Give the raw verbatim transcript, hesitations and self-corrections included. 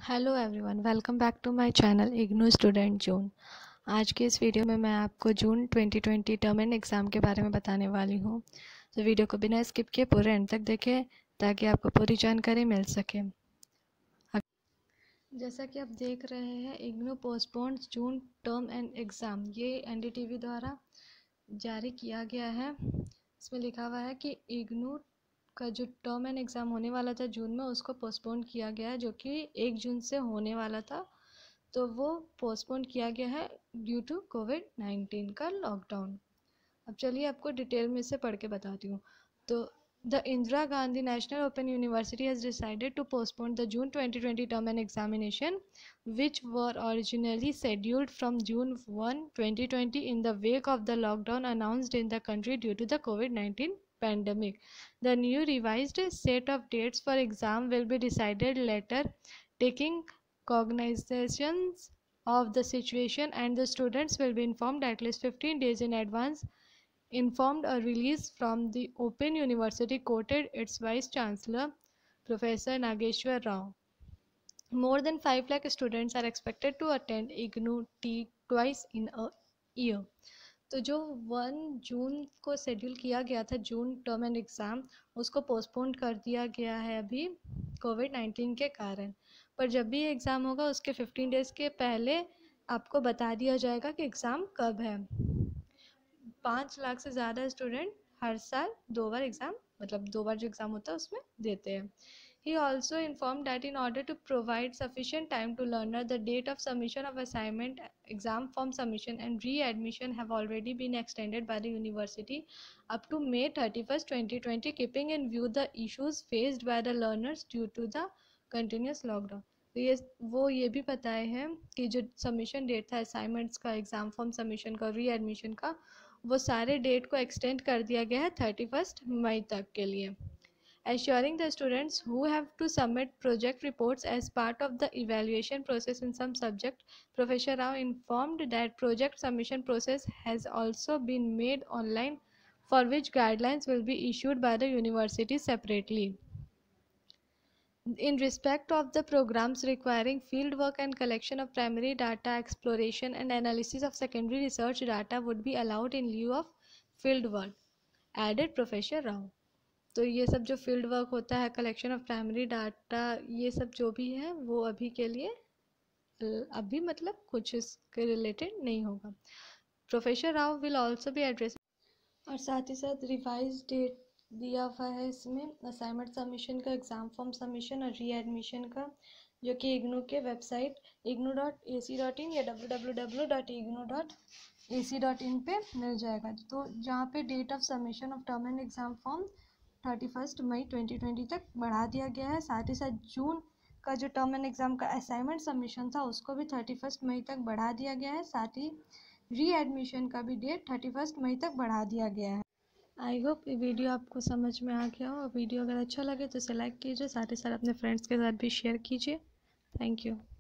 Hello everyone, welcome back to my channel IGNOU student June. आज के इस वीडियो में मैं आपको June twenty twenty term end exam के बारे में बताने वाली हूँ। तो वीडियो को बिना स्किप किए पूरे एंड तक देखें ताकि आपको पूरी जानकारी मिल सके। जैसा कि आप देख रहे हैं, IGNOU postponed June term end exam, ये एनडीटीवी द्वारा जारी किया गया है। इसमें लिखा हुआ है कि इग्नू का जो टर्म एंड एग्ज़ाम होने वाला था जून में, उसको पोस्टपोन किया गया है, जो कि एक जून से होने वाला था। तो वो पोस्टपोन किया गया है ड्यू टू कोविड नाइन्टीन का लॉकडाउन। अब चलिए आपको डिटेल में से पढ़ के बताती हूँ। तो the Indira Gandhi national open university has decided to postpone the June twenty twenty term end examination which were originally scheduled from June first, twenty twenty in the wake of the lockdown announced in the country due to the COVID nineteen pandemic. The new revised set of dates for exam will be decided later, taking cognizance of the situation, and the students will be informed at least fifteen days in advance. Informed a release from the Open University quoted its Vice Chancellor, Professor Nageshwar Rao. More than five lakh students are expected to attend IGNOU TEE twice in a year. तो जो one June को schedule किया गया था June term end exam, उसको postpone कर दिया गया है अभी कोविड नाइन्टीन के कारण। पर जब भी एग्ज़ाम होगा उसके फिफ्टीन डेज़ के पहले आपको बता दिया जाएगा कि एग्ज़ाम कब है। पाँच लाख से ज़्यादा स्टूडेंट हर साल दो बार एग्ज़ाम, मतलब दो बार जो एग्ज़ाम होता है उसमें देते हैं। He also informed that in order to provide sufficient time to learner, the date of submission of assignment, exam form submission and readmission have already been extended by the university up to May thirty-first, twenty twenty, keeping in view the issues faced by the learners due to the continuous lockdown. तो ये वो ये भी बताए हैं कि जो submission date था असाइनमेंट्स का, एग्ज़ाम फॉर्म सबमिशन का, री एडमिशन का, वो सारे डेट को एक्सटेंड कर दिया गया है थर्टी फर्स्ट मई तक के लिए। Assuring the students who have to submit project reports as part of the evaluation process in some subject, Professor Rao informed that project submission process has also been made online, for which guidelines will be issued by the university separately. In respect of the programs requiring field work and collection of primary data, exploration and analysis of secondary research data would be allowed in lieu of field work, added Professor Rao. तो ये सब जो field work होता है, collection of primary data, ये सब जो भी है वो अभी के लिए अभी मतलब कुछ इसके रिलेटेड नहीं होगा। प्रोफेसर राव विल ऑल्सो भी एड्रेस, और साथ ही साथ रिवाइज डेट दिया हुआ है इसमें असाइनमेंट सबमिशन का, एग्ज़ाम फॉर्म सबमिशन और री एडमिशन का, जो कि इग्नू के website IGNOU dot A C dot in या W W W dot IGNOU dot A C dot in पे मिल जाएगा। तो जहाँ पे date of submission of term end exam form thirty first मई ट्वेंटी ट्वेंटी तक बढ़ा दिया गया है। साथ ही साथ जून का जो टर्म एंड एग्ज़ाम का असाइनमेंट सबमिशन था उसको भी थर्टी फर्स्ट मई तक बढ़ा दिया गया है। साथ ही री एडमिशन का भी डेट थर्टी फर्स्ट मई तक बढ़ा दिया गया है। आई होप ये वीडियो आपको समझ में आ गया हो। वीडियो अगर अच्छा लगे तो इसे लाइक कीजिए, साथ ही साथ अपने फ्रेंड्स के साथ भी शेयर कीजिए। Thank you.